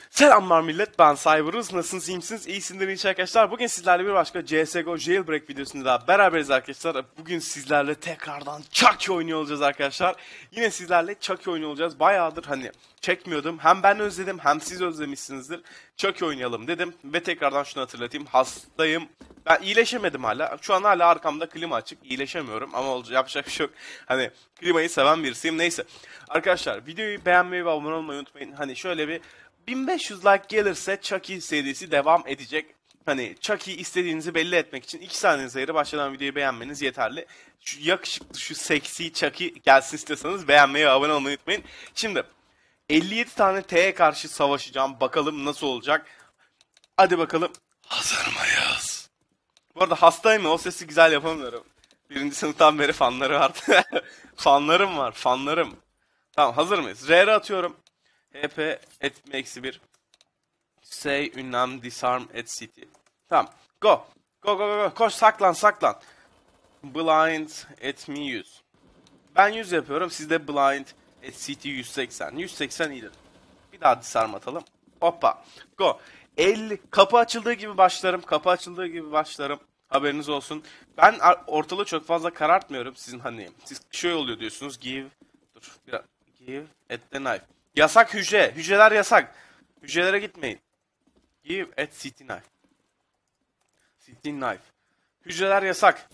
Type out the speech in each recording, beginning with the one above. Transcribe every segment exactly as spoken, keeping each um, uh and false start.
Selamlar millet, ben Cyberuz. Nasılsınız, iyi misiniz? İyisindir inşallah arkadaşlar. Bugün sizlerle bir başka C S G O Jailbreak videosunda daha beraberiz arkadaşlar. Bugün sizlerle tekrardan Chucky oynuyor olacağız arkadaşlar. Yine sizlerle Chucky oynuyor olacağız. Bayağıdır hani çekmiyordum. Hem ben özledim hem siz özlemişsinizdir. Chucky oynayalım dedim ve tekrardan şunu hatırlatayım. Hastayım. Ben iyileşemedim hala. Şu an hala arkamda klima açık. İyileşemiyorum ama olacak, yapacak bir şey yok. Hani klimayı seven birisiyim. Neyse. Arkadaşlar videoyu beğenmeyi ve abone olmayı unutmayın. Hani şöyle bir bin beş yüz like gelirse Chucky serisi devam edecek. Hani Chucky istediğinizi belli etmek için iki saniyenize ayırıp başladan videoyu beğenmeniz yeterli. Şu yakışıklı, şu seksi Chucky gelsin istiyorsanız beğenmeyi ve abone olmayı unutmayın. Şimdi elli yedi tane T'ye karşı savaşacağım. Bakalım nasıl olacak. Hadi bakalım. Hazır mıyız? Bu arada hastayım ya, o sesi güzel yapamıyorum. Birinci sınıftan beri fanları vardı. Fanlarım var, fanlarım. Tamam, hazır mıyız? R R atıyorum. H P etme eksi bir. Say ünlem disarm et city. Tamam. Go. Go go go go. Koş, saklan saklan. Blind et me yüz. Ben yüz yapıyorum. Siz de blind et city yüz seksen. yüz seksen iyidir. Bir daha disarm atalım. Hoppa. Go. elli. Kapı açıldığı gibi başlarım. Kapı açıldığı gibi başlarım. Haberiniz olsun. Ben ortalığı çok fazla karartmıyorum. Sizin hani siz şey oluyor diyorsunuz. Give. Dur. Biraz. Give at the knife. Yasak hücre. Hücreler yasak. Hücrelere gitmeyin. Give at city knife. City knife. Hücreler yasak.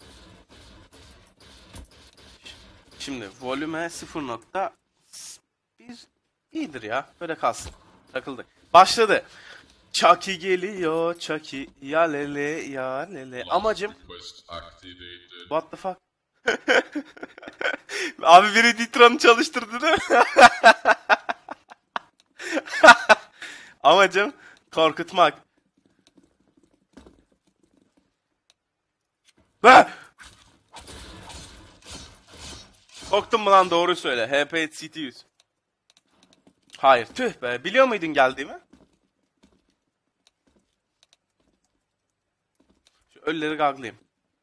Şimdi volüme sıfır nokta bir iyidir ya. Böyle kalsın. Takıldık. Başladı. Chucky geliyor. Chucky. Ya lele ya lele. Amacım. What the fuck? Abi biri Nitron'u çalıştırdı değil mi? Amacım korkutmak. Be! Korktun mu lan, doğru söyle. H P C T yüz. Hayır, tüh be. Biliyor muydun geldiğimi? Şu ölüleri gaglayayım.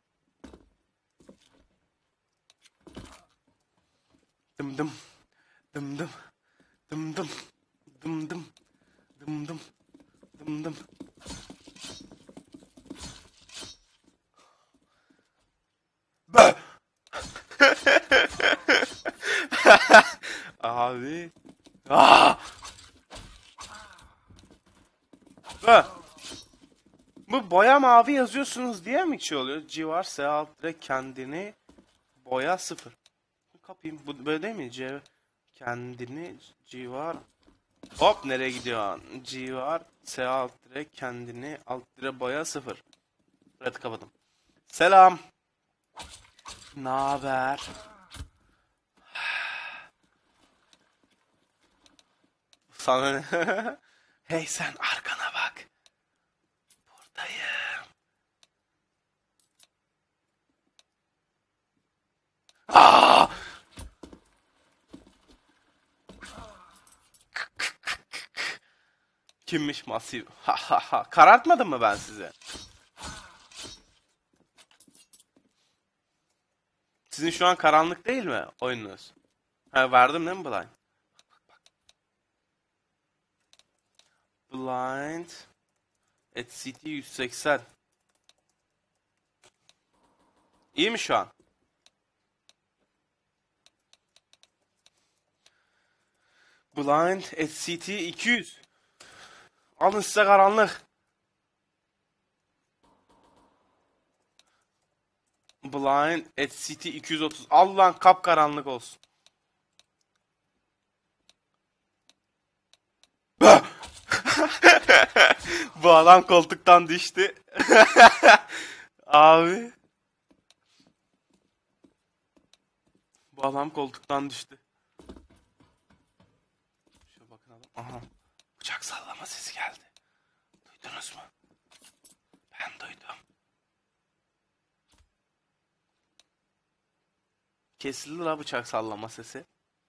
Dım dım. Dım dım. Dım dım. Dım dım. Dım dım. Dım dım. Be! Abi. Aa! Be! Bu boya mavi yazıyorsunuz diye mi şey oluyor? Civar S alt direkt kendini boya sıfır. Kapayım. Bu böyle değil mi? C kendini civar. Hop, nereye gidiyorsun? Civar S alt direkt kendini alt dire boya sıfır. Evet, kapadım. Selam. Naber? Sana ne? Hey sen, arkana bak. Buradayım. Aa! Kimmiş masif? Ha ha ha. Karartmadım mı ben size? Sizin şu an karanlık değil mi oyununuz? Ha, verdim değil mi blind? Blind at city yüz seksen. İyi mi şu an? Blind at city iki yüz. Alın size karanlık. Blind at city iki yüz otuz. Al lan, kapkaranlık olsun. Bu adam koltuktan düştü. Abi. Bu adam koltuktan düştü. Şuna bakın adam. Aha. Bıçak sallama sesi geldi. Duydunuz mu? Ben duydum. Kesildi la bıçak sallama sesi.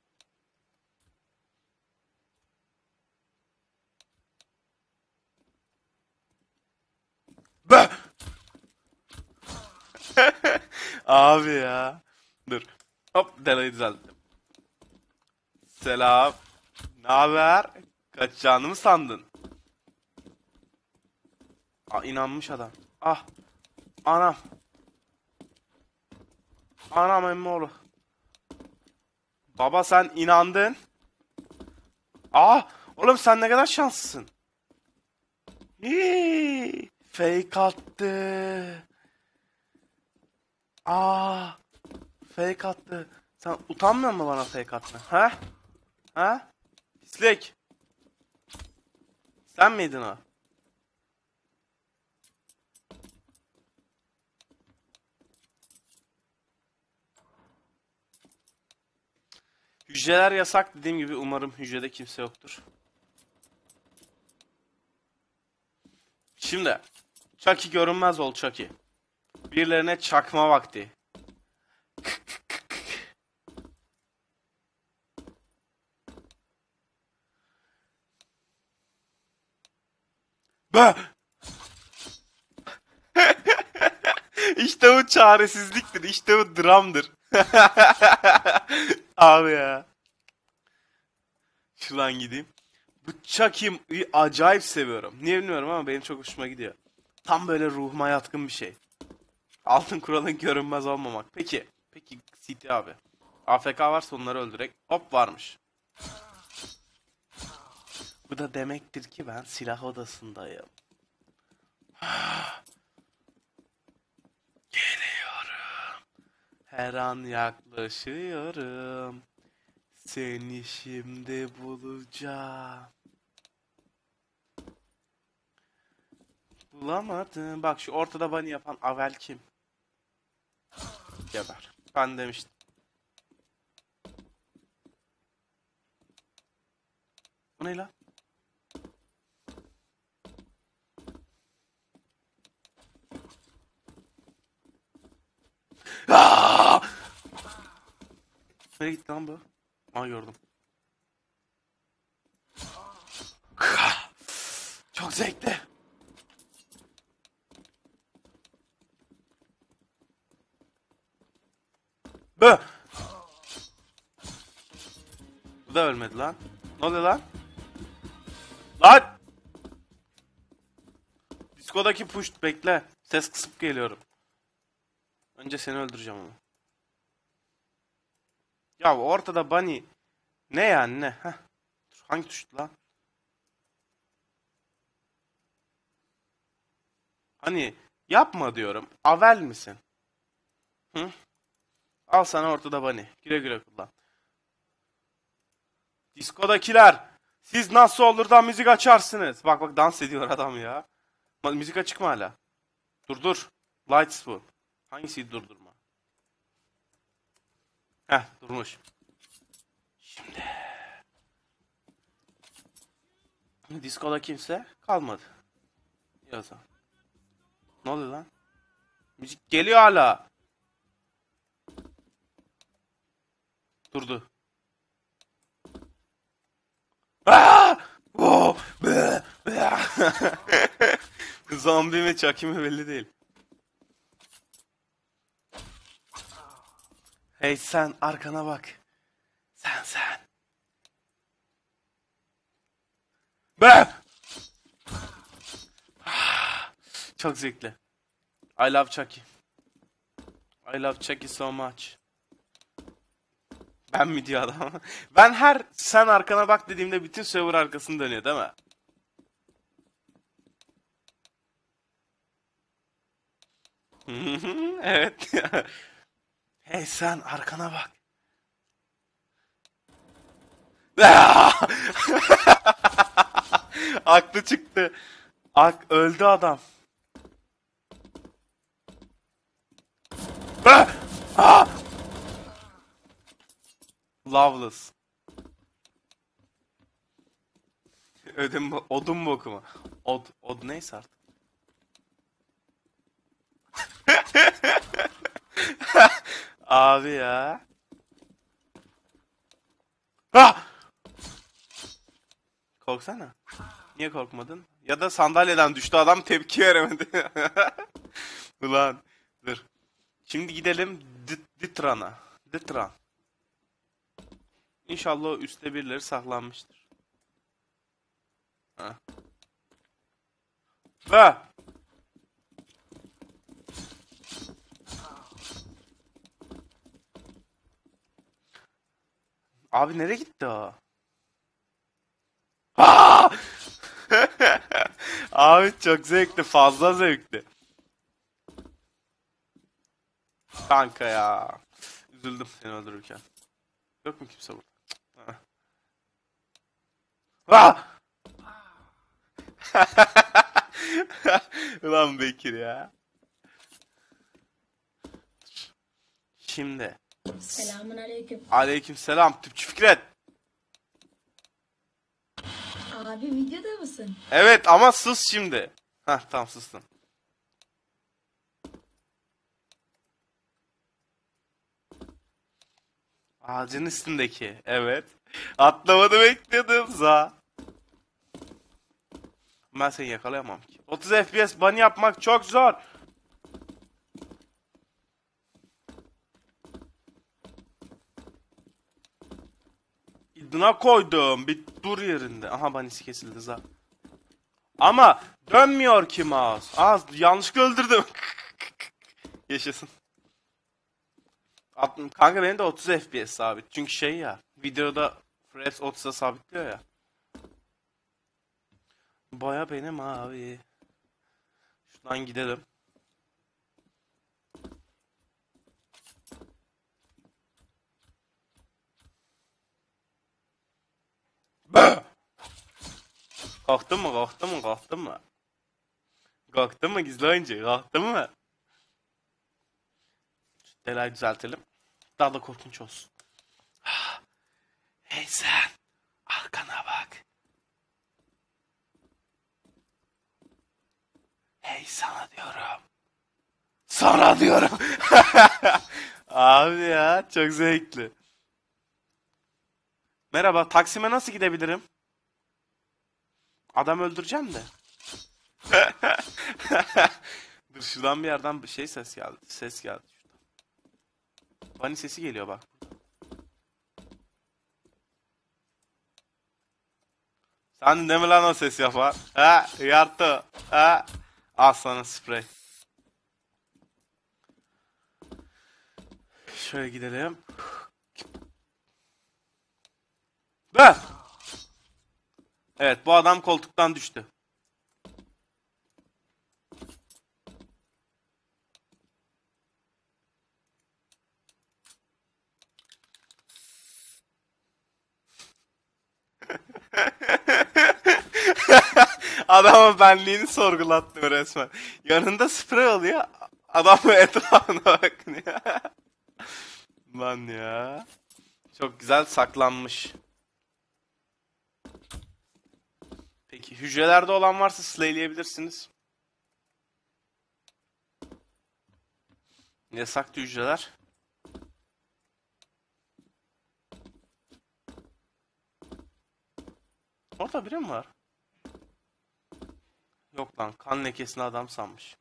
Be! Abi ya. Dur. Hop, delayı düzelttim. Selam. Ne haber? Kaçacağını mı sandın? Aa, inanmış adam. Ah. Anam. Anam emmoğlu. Baba sen inandın. Ah. Oğlum sen ne kadar şanslısın. Hii. Fake attı. Aa. Fake attı. Sen utanmıyor musun bana fake atma? Ha? Ha? Pislik. Sen miydin o? Hücreler yasak dediğim gibi, umarım hücrede kimse yoktur. Şimdi Chucky görünmez ol Chucky. Birilerine çakma vakti. Be! İşte bu çaresizliktir. İşte bu dramdır. Abi ya. Şuradan gideyim. Bu Chucky'yi acayip seviyorum. Niye bilmiyorum ama benim çok hoşuma gidiyor. Tam böyle ruhuma yatkın bir şey. Altın kuralın görünmez olmamak. Peki. Peki City abi. A F K varsa onları öldürek. Hop varmış. Bu da demektir ki ben silah odasındayım. Geliyorum. Her an yaklaşıyorum. Seni şimdi bulacağım. Bulamadım. Bak şu ortada bunny yapan Avel kim? Geber. Ben demiştim. Bu ne lan? Aaaa! Nereye gitti lan bu? Aa, gördüm. Çok zevkli. Bö! Bu da ölmedi lan. Ne oluyor lan? Lan! Diskodaki push, bekle. Ses kısıp geliyorum. Önce seni öldüreceğim ama. Ya ortada bunny. Ne yani ne? Heh. Hangi tuştu lan? Hani yapma diyorum. Avel misin? Hı? Al sana ortada bunny. Güle güle kullan. Diskodakiler. Siz nasıl olur da müzik açarsınız? Bak bak dans ediyor adam ya. Müzik açık mı hala? Dur dur. Lights bu. Hangisiydi durdurma? Heh, durmuş. Şimdi. Diskoda kimse kalmadı. Yazan. Ne oluyor lan? Müzik geliyor hala. Durdu. Aa! Oh! Be! Be! Zombi mi Chucky mi belli değil. Hey sen arkana bak. Sen sen. Be! Çok zevkli. I love Chucky. I love Chucky so much. Ben mi diyor adam? Ben her sen arkana bak dediğimde bütün server arkasını dönüyor değil mi? Evet. Hey sen arkana bak. Aklı çıktı. Ak öldü adam. Loveless. Ödüm odun boku mu? Od od neyse artık. Abi ya. Ah! Korksana. Niye korkmadın? Ya da sandalyeden düştü adam, tepki veremedi. Ulan dur. Şimdi gidelim Ditran'a. Ditran. İnşallah o üstte birileri saklanmıştır. Ha. Ha! Abi nereye gitti o? Aa! Abi çok zevkli, fazla zevkli. Kanka ya. Üzüldüm seni öldürürken. Yok mu kimse burada? Ah! Ulan Bekir ya. Şimdi. Selamun aleyküm. Aleykümselam Tüpçü Fikret. Abi videoda mısın? Evet ama sus şimdi. Heh tamam sustum. Ağacın üstündeki. Evet. Atlamanı bekliyordum za. Ben seni yakalayamam ki. otuz F P S bunny yapmak çok zor. İdına koydum. Bir dur yerinde. Aha bunny'si kesildi za. Ama dönmüyor ki mouse. Az yanlışlıkla öldürdüm. Yaşasın. At- Kanka benim de otuz F P S sabit. Çünkü şey ya. Videoda frames otuza sabitliyor ya. Baya benim abi. Şuradan gidelim. Bö! Kalktın mı? Kalktın mı? Kalktın mı? Kalktın mı gizli oyuncu? Kalktın mı? Delay düzeltelim. Daha da korkunç olsun. Hey sen. Arkana bak. Hey sana diyorum. Sana diyorum. Abi ya çok zevkli. Merhaba, Taksim'e nasıl gidebilirim? Adam öldüreceğim de. Dur şuradan bir yerden bir şey ses geldi. Ses geldi şuradan. Bunny sesi geliyor bak. Sen de mi lan o ses yapar? Ha, yartı. Ha. Al sana sprey. Şöyle gidelim. Be! Evet bu adam koltuktan düştü. Adamın benliğini sorgulattı resmen. Yanında sprey oluyor. Adam etrafına bakıyor. Lan ya. Çok güzel saklanmış. Peki hücrelerde olan varsa slayleyebilirsiniz. Yasaktı hücreler. Orada biri mi var? Yok lan kan lekesini adam sanmış.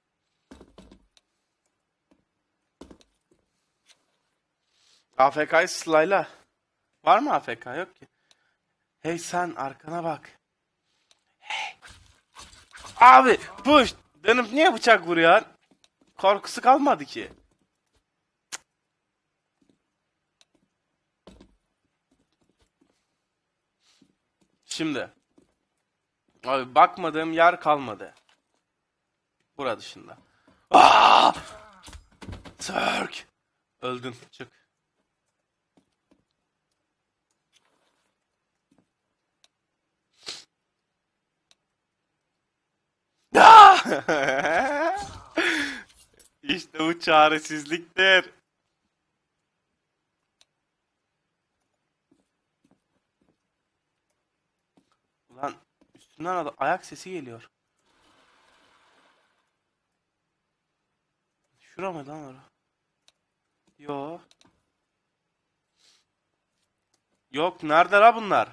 A F K'yı slayla. Var mı A F K? Yok ki. Hey sen arkana bak. Hey. Abi push. Dönüp niye bıçak vuruyor? Korkusu kalmadı ki. Şimdi. Abi bakmadığım yer kalmadı. Bura dışında. Aa! Türk. Öldün. Çık. İşte bu çaresizliktir. Ulan üstünden adam, ayak sesi geliyor. Şura mı lan ora? Yo. Yok nerede la bunlar?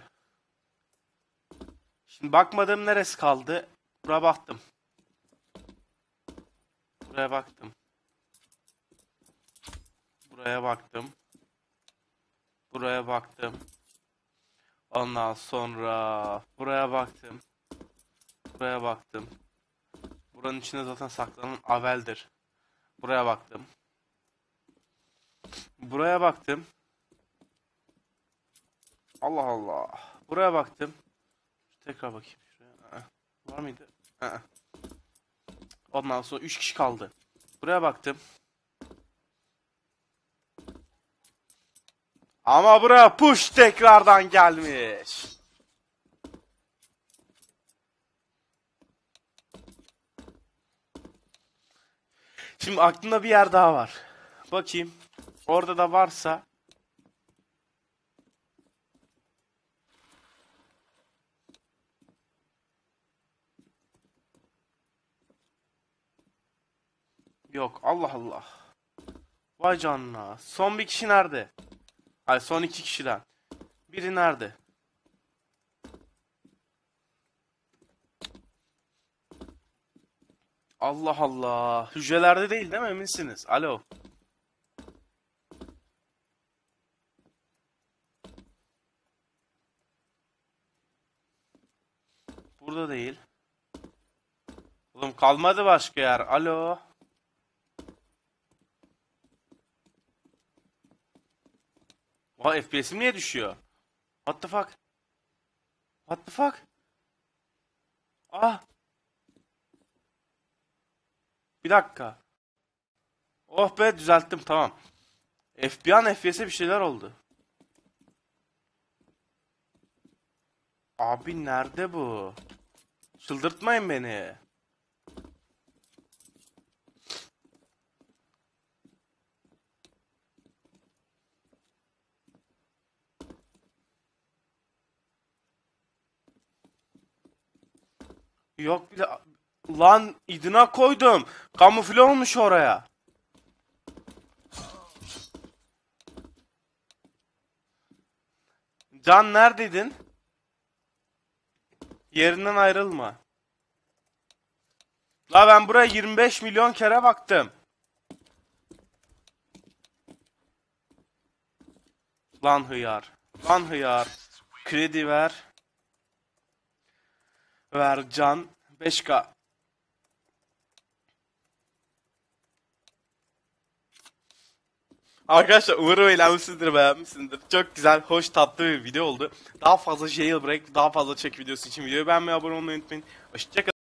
Şimdi bakmadığım neresi kaldı? Buraya baktım. Buraya baktım. Buraya baktım. Buraya baktım. Ondan sonra buraya baktım. Buraya baktım. Buranın içinde zaten saklanan Avel'dir. Buraya baktım. Buraya baktım. Allah Allah. Buraya baktım. Tekrar bakayım şuraya. Var mıydı? Ondan sonra üç kişi kaldı. Buraya baktım. Ama buraya push tekrardan gelmiş. Şimdi aklımda bir yer daha var. Bakayım. Orada da varsa. Yok. Allah Allah. Vay canına. Son bir kişi nerede? Hayır, son iki kişiden. Biri nerede? Allah Allah. Hücrelerde değil değil mi? Eminsiniz. Alo. Burada değil. Oğlum kalmadı başka yer. Alo. Oha, F P S'im niye düşüyor? What the fuck? What the fuck? Ah. Bir dakika. Oh be, düzelttim, tamam. F B I F P S'e bir şeyler oldu. Abi nerede bu? Çıldırtmayın beni. Yok bile. Lan idina koydum. Kamufle olmuş oraya. Can neredeydin? Yerinden ayrılma. La ben buraya yirmi beş milyon kere baktım. Lan hıyar. Lan hıyar. Kredi ver. Ver can. beş K. Arkadaşlar umarım eğlenmişsinizdir, beğenmişsinizdir. Çok güzel, hoş, tatlı bir video oldu. Daha fazla jailbreak, daha fazla çek videosu için videoyu beğenmeyi, abone olmayı unutmayın. Hoşçakalın.